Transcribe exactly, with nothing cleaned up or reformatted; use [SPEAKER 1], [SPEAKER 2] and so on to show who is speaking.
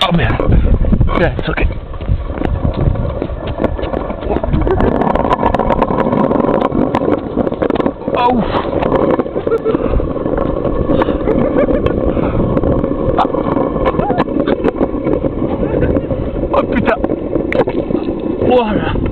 [SPEAKER 1] Oh man. Yeah, it's okay. Oh. Oh putain. Voilà.